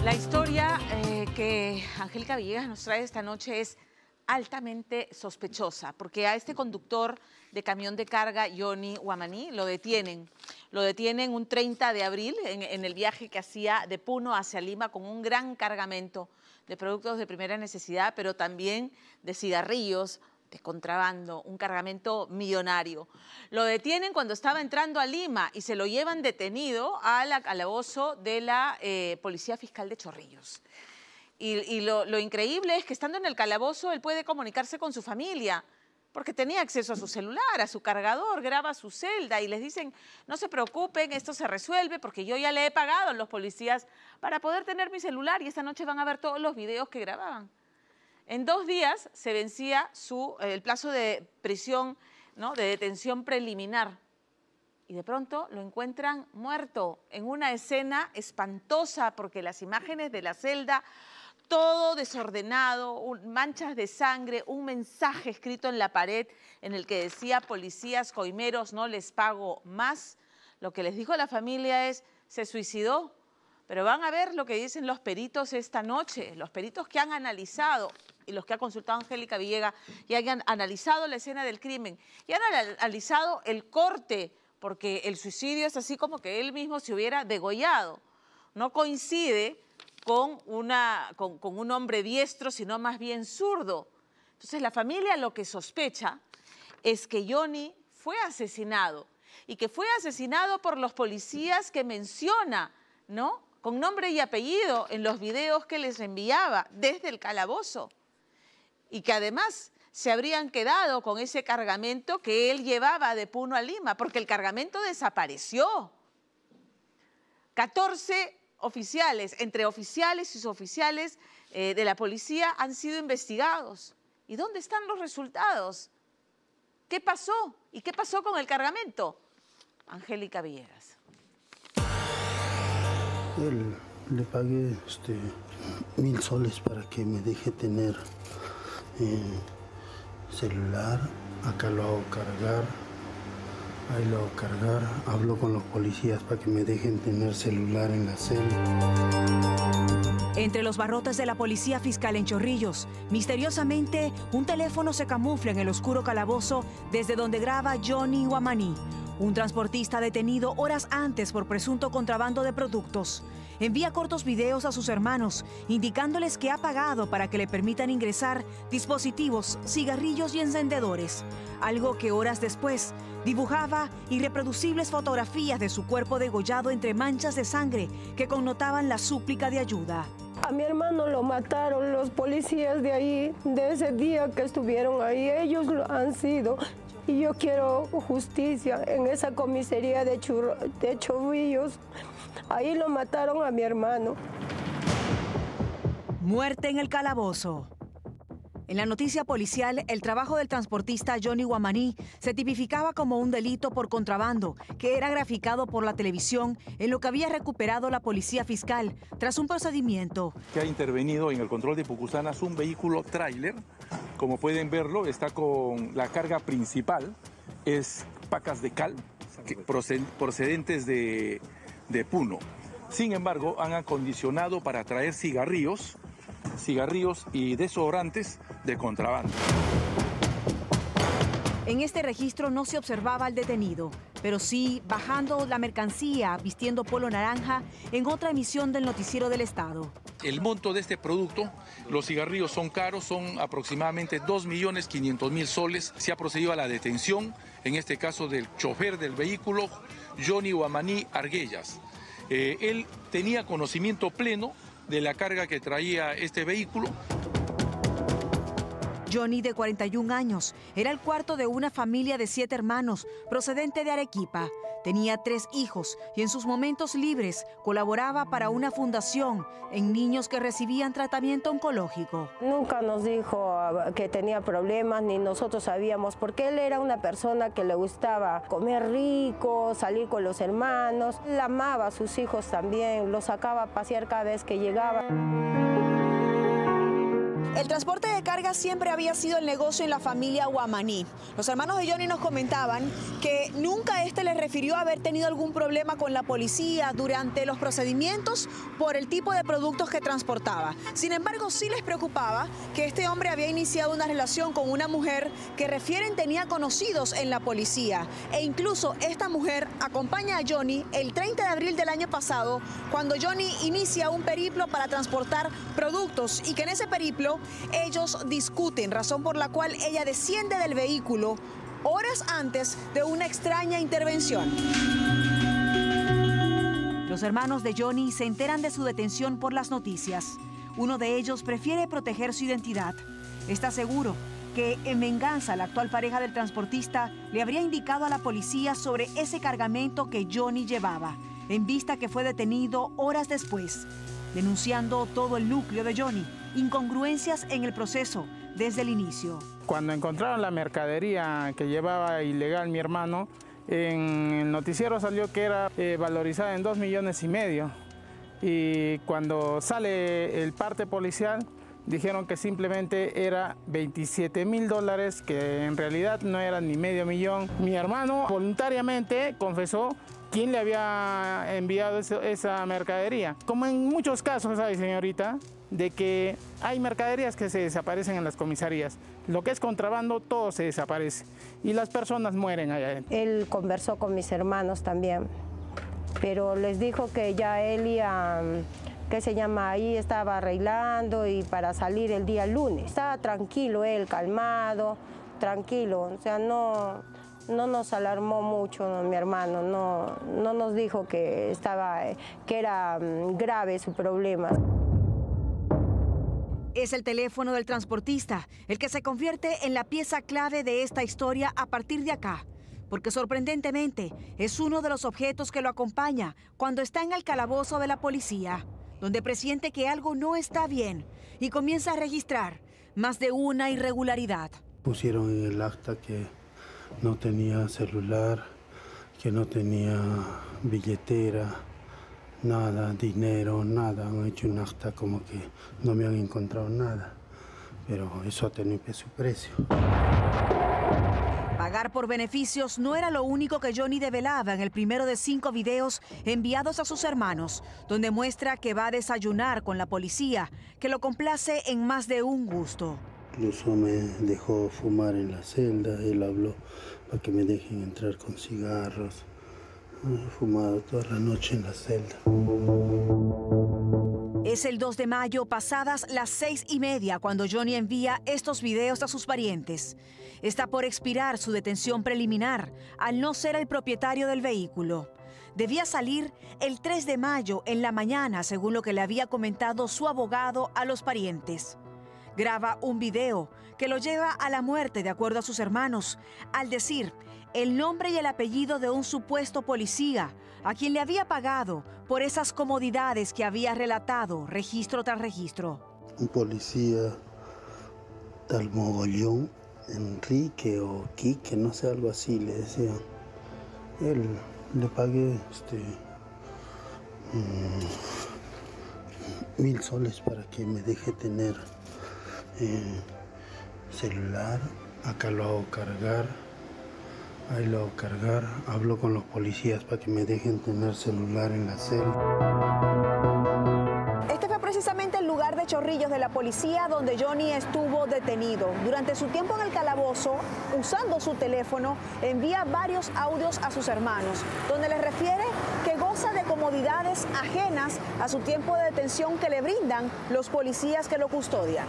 La historia que Angélica Villegas nos trae esta noche es altamente sospechosa, porque a este conductor de camión de carga, Johnny Wamani, lo detienen. Lo detienen un 30 de abril en el viaje que hacía de Puno hacia Lima con un gran cargamento de productos de primera necesidad, pero también de cigarrillos, de contrabando, un cargamento millonario. Lo detienen cuando estaba entrando a Lima y se lo llevan detenido al calabozo de la Policía Fiscal de Chorrillos. Y lo increíble es que estando en el calabozo él puede comunicarse con su familia, porque tenía acceso a su celular, a su cargador, graba su celda y les dicen, no se preocupen, esto se resuelve porque yo ya le he pagado a los policías para poder tener mi celular y esta noche van a ver todos los videos que grababan. En 2 días se vencía el plazo de prisión, ¿no?, de detención preliminar. Y de pronto lo encuentran muerto en una escena espantosa porque las imágenes de la celda, todo desordenado, manchas de sangre, un mensaje escrito en la pared en el que decía: policías coimeros, no les pago más. Lo que les dijo a la familia es: se suicidó. Pero van a ver lo que dicen los peritos esta noche, los peritos que han analizado y los que ha consultado Angélica Villegas y han analizado la escena del crimen y han analizado el corte, porque el suicidio es así como que él mismo se hubiera degollado. No coincide con un hombre diestro, sino más bien zurdo. Entonces la familia lo que sospecha es que Johnny fue asesinado y que fue asesinado por los policías que menciona, ¿no?, con nombre y apellido en los videos que les enviaba desde el calabozo, y que además se habrían quedado con ese cargamento que él llevaba de Puno a Lima, porque el cargamento desapareció. 14 oficiales, entre oficiales y suboficiales de la policía han sido investigados. ¿Y dónde están los resultados? ¿Qué pasó? ¿Y qué pasó con el cargamento? Angélica Villegas. Le pagué 1000 soles para que me deje tener celular. Acá lo hago cargar, ahí lo hago cargar. Hablo con los policías para que me dejen tener celular en la celda. Entre los barrotes de la Policía Fiscal en Chorrillos, misteriosamente un teléfono se camufla en el oscuro calabozo desde donde graba Johnny Wamani, un transportista detenido horas antes por presunto contrabando de productos. Envía cortos videos a sus hermanos, indicándoles que ha pagado para que le permitan ingresar dispositivos, cigarrillos y encendedores. Algo que horas después dibujaba irreproducibles fotografías de su cuerpo degollado entre manchas de sangre que connotaban la súplica de ayuda. A mi hermano lo mataron los policías de ahí, de ese día que estuvieron ahí. Ellos lo han sido. Y yo quiero justicia en esa comisaría de Chorrillos. Ahí lo mataron a mi hermano. Muerte en el calabozo. En la noticia policial, el trabajo del transportista Johnny Wamani se tipificaba como un delito por contrabando, que era graficado por la televisión en lo que había recuperado la Policía Fiscal tras un procedimiento. Que ha intervenido en el control de Pucusanas un vehículo tráiler. Como pueden verlo, está con la carga principal, es pacas de cal procedentes de Puno. Sin embargo, han acondicionado para traer cigarrillos y desodorantes de contrabando. En este registro no se observaba al detenido, pero sí bajando la mercancía, vistiendo polo naranja, en otra emisión del Noticiero del Estado. El monto de este producto, los cigarrillos son caros, son aproximadamente 2.500.000 soles. Se ha procedido a la detención, en este caso del chofer del vehículo, Johnny Wamani Arguellas. Él tenía conocimiento pleno de la carga que traía este vehículo. Johnny, de 41 años, era el cuarto de una familia de 7 hermanos, procedente de Arequipa. Tenía 3 hijos y en sus momentos libres colaboraba para una fundación en niños que recibían tratamiento oncológico. Nunca nos dijo que tenía problemas, ni nosotros sabíamos, porque él era una persona que le gustaba comer rico, salir con los hermanos. Él amaba a sus hijos también, los sacaba a pasear cada vez que llegaba. El transporte de carga siempre había sido el negocio en la familia Wamaní. Los hermanos de Johnny nos comentaban que nunca les refirió haber tenido algún problema con la policía durante los procedimientos por el tipo de productos que transportaba. Sin embargo, sí les preocupaba que este hombre había iniciado una relación con una mujer que refieren tenía conocidos en la policía. E incluso esta mujer acompaña a Johnny el 30 de abril del año pasado, cuando Johnny inicia un periplo para transportar productos y que en ese periplo ellos discuten, razón por la cual ella desciende del vehículo horas antes de una extraña intervención. Los hermanos de Johnny se enteran de su detención por las noticias. Uno de ellos prefiere proteger su identidad. Está seguro que en venganza la actual pareja del transportista le habría indicado a la policía sobre ese cargamento que Johnny llevaba, en vista que fue detenido horas después, denunciando todo el núcleo de Johnny, incongruencias en el proceso desde el inicio. Cuando encontraron la mercadería que llevaba ilegal mi hermano, en el noticiero salió que era valorizada en 2,5 millones. Y cuando sale el parte policial, dijeron que simplemente era $27,000, que en realidad no eran ni medio millón. Mi hermano voluntariamente confesó quién le había enviado esa mercadería. Como en muchos casos, ¿sabe, señorita? De que hay mercaderías que se desaparecen en las comisarías. Lo que es contrabando, todo se desaparece. Y las personas mueren allá adentro. Él conversó con mis hermanos también, pero les dijo que ya él iba, ahí estaba arreglando y para salir el día lunes. Estaba tranquilo él, calmado, tranquilo. O sea, no nos alarmó mucho mi hermano, no nos dijo que era grave su problema. Es el teléfono del transportista el que se convierte en la pieza clave de esta historia a partir de acá, porque sorprendentemente es uno de los objetos que lo acompaña cuando está en el calabozo de la policía, donde presiente que algo no está bien y comienza a registrar más de una irregularidad. Pusieron en el acta que no tenía celular, que no tenía billetera, nada, dinero, nada. Han hecho un acta como que no me han encontrado nada, pero eso ha tenido su precio. Pagar por beneficios no era lo único que Johnny develaba en el primero de 5 videos enviados a sus hermanos, donde muestra que va a desayunar con la policía, que lo complace en más de un gusto. Incluso me dejó fumar en la celda, él habló para que me dejen entrar con cigarros. He fumado toda la noche en la celda. Es el 2 de mayo, pasadas las 6:30, cuando Johnny envía estos videos a sus parientes. Está por expirar su detención preliminar, al no ser el propietario del vehículo. Debía salir el 3 de mayo en la mañana, según lo que le había comentado su abogado a los parientes. Graba un video que lo lleva a la muerte, de acuerdo a sus hermanos, al decir el nombre y el apellido de un supuesto policía a quien le había pagado por esas comodidades que había relatado registro tras registro. Un policía tal Mogollón, Enrique o Quique, no sé, algo así le decían. Él le pagué 1,000 soles para que me deje tener celular. Acá lo hago cargar, ahí lo hago cargar. Hablo con los policías para que me dejen tener celular en la celda. Este fue precisamente el lugar de Chorrillos de la policía donde Johnny estuvo detenido. Durante su tiempo en el calabozo, usando su teléfono, envía varios audios a sus hermanos, donde les refiere que goza de comodidades ajenas a su tiempo de detención que le brindan los policías que lo custodian.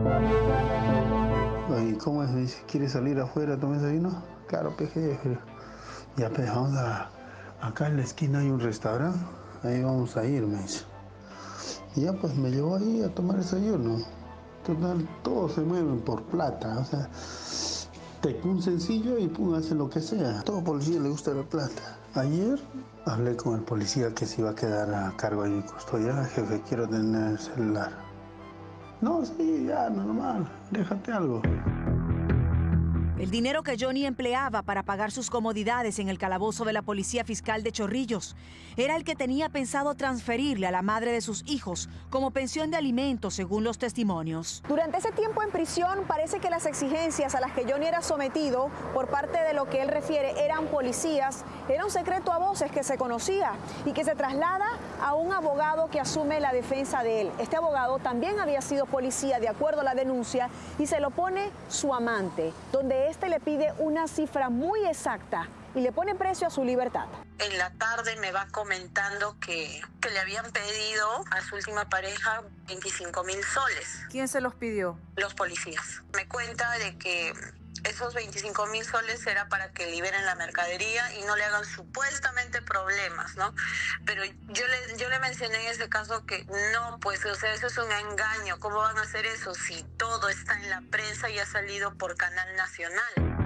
¿Y cómo es? Dice, ¿quiere salir afuera? ¿Tomes vino? Claro, peje. Ya, pues vamos acá en la esquina hay un restaurante, ahí vamos a ir, me dice. Y ya pues me llevó ahí a tomar desayuno. Total, todos se mueven por plata, o sea, un sencillo y pum, hace lo que sea. A todo policía le gusta la plata. Ayer hablé con el policía que se iba a quedar a cargo de mi custodia. Jefe, quiero tener el celular. No, sí, ya, normal, déjate algo. El dinero que Johnny empleaba para pagar sus comodidades en el calabozo de la Policía Fiscal de Chorrillos era el que tenía pensado transferirle a la madre de sus hijos como pensión de alimentos, según los testimonios. Durante ese tiempo en prisión, parece que las exigencias a las que Johnny era sometido por parte de lo que él refiere eran policías, era un secreto a voces que se conocía y que se traslada a un abogado que asume la defensa de él. Este abogado también había sido policía, de acuerdo a la denuncia, y se lo pone su amante, donde este le pide una cifra muy exacta y le pone precio a su libertad. En la tarde me va comentando que le habían pedido a su última pareja 25.000 soles. ¿Quién se los pidió? Los policías. Me cuenta de que esos 25.000 soles era para que liberen la mercadería y no le hagan supuestamente problemas, ¿no? Pero yo le mencioné en ese caso que no, pues, o sea, eso es un engaño. ¿Cómo van a hacer eso si todo está en la prensa y ha salido por Canal Nacional?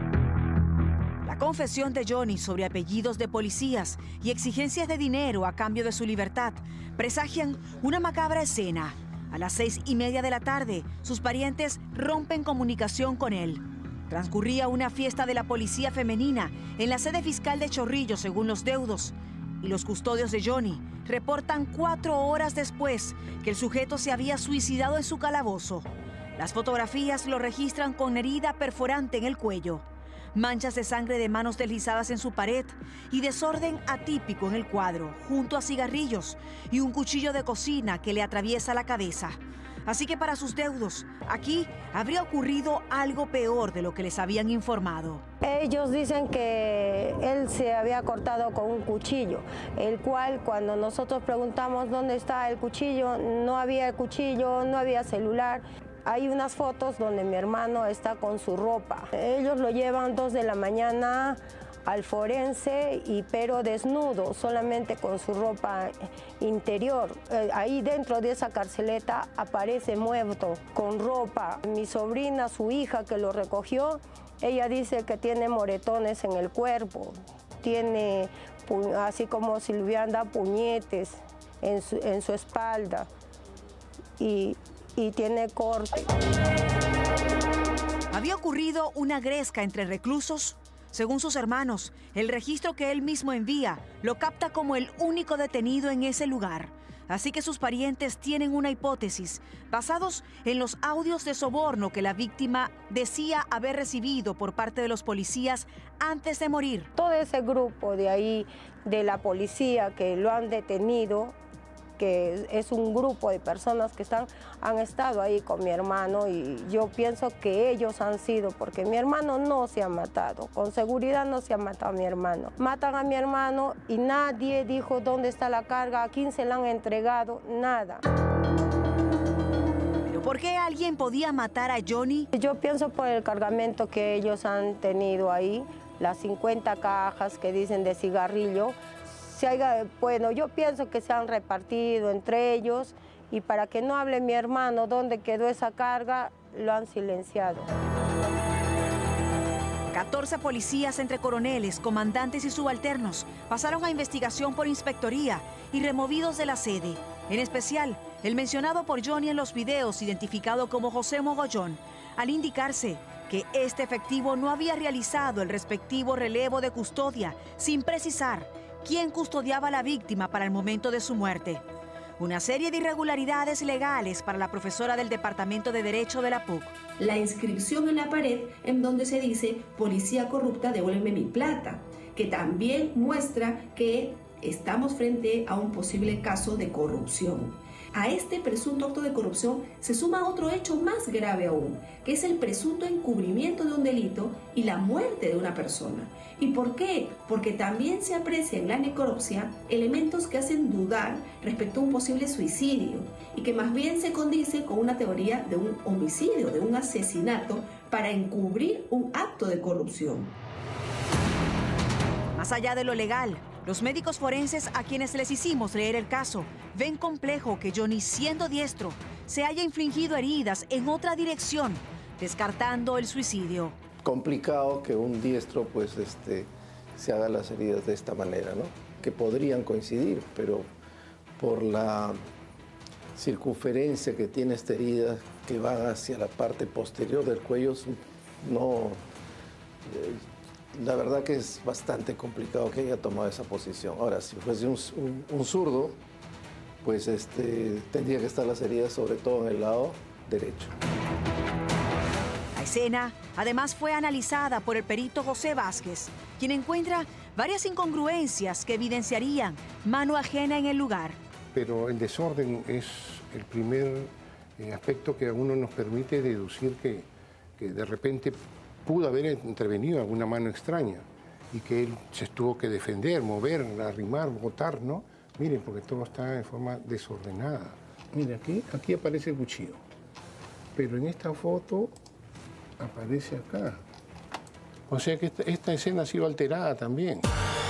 La confesión de Johnny sobre apellidos de policías y exigencias de dinero a cambio de su libertad presagian una macabra escena. A las 6:30 de la tarde, sus parientes rompen comunicación con él. Transcurría una fiesta de la policía femenina en la sede fiscal de Chorrillos, según los deudos. Y los custodios de Johnny reportan 4 horas después que el sujeto se había suicidado en su calabozo. Las fotografías lo registran con herida perforante en el cuello, manchas de sangre de manos deslizadas en su pared y desorden atípico en el cuadro, junto a cigarrillos y un cuchillo de cocina que le atraviesa la cabeza. Así que para sus deudos, aquí habría ocurrido algo peor de lo que les habían informado. Ellos dicen que él se había cortado con un cuchillo, el cual cuando nosotros preguntamos dónde está el cuchillo, no había el cuchillo, no había celular. Hay unas fotos donde mi hermano está con su ropa. Ellos lo llevan 2 de la mañana al forense, pero desnudo, solamente con su ropa interior. Ahí dentro de esa carceleta aparece muerto, con ropa. Mi sobrina, su hija que lo recogió, ella dice que tiene moretones en el cuerpo, tiene así como si le hubieran dado puñetes en su espalda y tiene corte. Había ocurrido una gresca entre reclusos. Según sus hermanos, el registro que él mismo envía lo capta como el único detenido en ese lugar. Así que sus parientes tienen una hipótesis, basados en los audios de soborno que la víctima decía haber recibido por parte de los policías antes de morir. Todo ese grupo de ahí, de la policía que lo han detenido, que es un grupo de personas que han estado ahí con mi hermano, y yo pienso que ellos han sido, porque mi hermano no se ha matado, con seguridad no se ha matado a mi hermano. Matan a mi hermano y nadie dijo dónde está la carga, a quién se la han entregado, nada. ¿Pero por qué alguien podía matar a Johnny? Yo pienso por el cargamento que ellos han tenido ahí, las 50 cajas que dicen de cigarrillo. Bueno, yo pienso que se han repartido entre ellos, y para que no hable mi hermano dónde quedó esa carga, lo han silenciado. 14 policías entre coroneles, comandantes y subalternos pasaron a investigación por inspectoría y removidos de la sede. En especial, el mencionado por Johnny en los videos, identificado como José Mogollón, al indicarse que este efectivo no había realizado el respectivo relevo de custodia, sin precisar quién custodiaba a la víctima para el momento de su muerte. Una serie de irregularidades legales para la profesora del Departamento de Derecho de la PUC. La inscripción en la pared en donde se dice policía corrupta, devuélveme mi plata, que también muestra que estamos frente a un posible caso de corrupción. A este presunto acto de corrupción se suma otro hecho más grave aún, que es el presunto encubrimiento de un delito y la muerte de una persona. ¿Y por qué? Porque también se aprecia en la necropsia elementos que hacen dudar respecto a un posible suicidio y que más bien se condice con una teoría de un homicidio, de un asesinato para encubrir un acto de corrupción. Más allá de lo legal, los médicos forenses a quienes les hicimos leer el caso ven complejo que Johnny, siendo diestro, se haya infligido heridas en otra dirección, descartando el suicidio. Complicado que un diestro pues se haga las heridas de esta manera, ¿no? Que podrían coincidir, pero por la circunferencia que tiene esta herida, que va hacia la parte posterior del cuello, La verdad que es bastante complicado que haya tomado esa posición. Ahora, si fuese un zurdo, pues tendría que estar las heridas sobre todo en el lado derecho. La escena, además, fue analizada por el perito José Vázquez, quien encuentra varias incongruencias que evidenciarían mano ajena en el lugar. Pero el desorden es el primer aspecto que a uno nos permite deducir que de repente pudo haber intervenido alguna mano extraña y que él se tuvo que defender, mover, arrimar, botar, ¿no? Miren, porque todo está en forma desordenada. Miren, aquí aparece el cuchillo, pero en esta foto aparece acá. O sea que esta escena ha sido alterada también.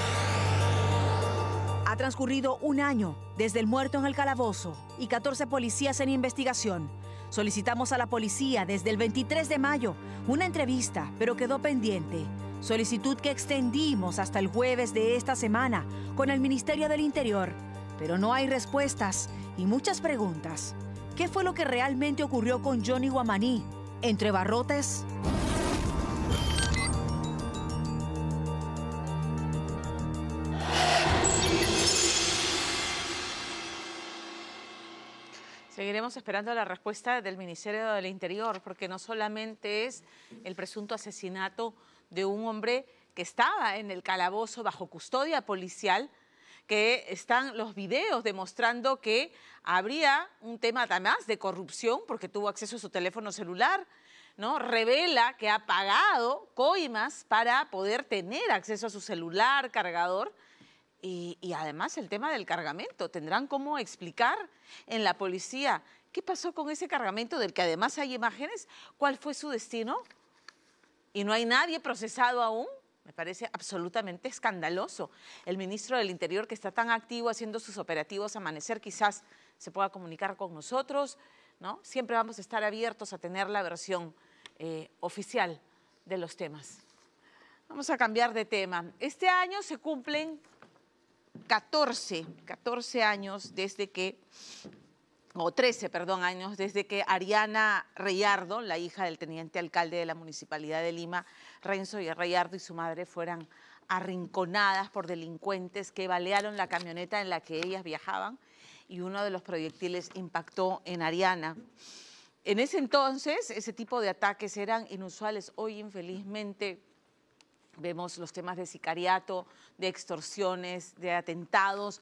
Ha transcurrido un año desde el muerto en el calabozo y 14 policías en investigación. Solicitamos a la policía desde el 23 de mayo una entrevista, pero quedó pendiente. Solicitud que extendimos hasta el jueves de esta semana con el Ministerio del Interior. Pero no hay respuestas y muchas preguntas. ¿Qué fue lo que realmente ocurrió con Johnny Wamaní? ¿Entre barrotes? Seguiremos esperando la respuesta del Ministerio del Interior, porque no solamente es el presunto asesinato de un hombre que estaba en el calabozo bajo custodia policial, que están los videos demostrando que habría un tema además de corrupción, porque tuvo acceso a su teléfono celular, ¿no? Revela que ha pagado coimas para poder tener acceso a su celular, cargador. Y además el tema del cargamento. ¿Tendrán cómo explicar en la policía qué pasó con ese cargamento del que además hay imágenes? ¿Cuál fue su destino? ¿Y no hay nadie procesado aún? Me parece absolutamente escandaloso. El ministro del Interior, que está tan activo haciendo sus operativos Amanecer, quizás se pueda comunicar con nosotros, ¿no? Siempre vamos a estar abiertos a tener la versión oficial de los temas. Vamos a cambiar de tema. Este año se cumplen 14 años desde que, o 13, perdón, años desde que Ariana Reyardo, la hija del teniente alcalde de la Municipalidad de Lima, Renzo Reyardo, y su madre fueran arrinconadas por delincuentes que balearon la camioneta en la que ellas viajaban y uno de los proyectiles impactó en Ariana. En ese entonces, ese tipo de ataques eran inusuales. Hoy, infelizmente, vemos los temas de sicariato, de extorsiones, de atentados